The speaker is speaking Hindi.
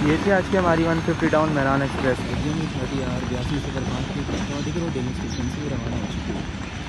ये थी आज की हमारी 150 डाउन मेहरान एक्सप्रेस की। ये 30 आर 82 से 5 की देखिए वो डेमोस्ट्रेशन से रवाना हो चुकी है।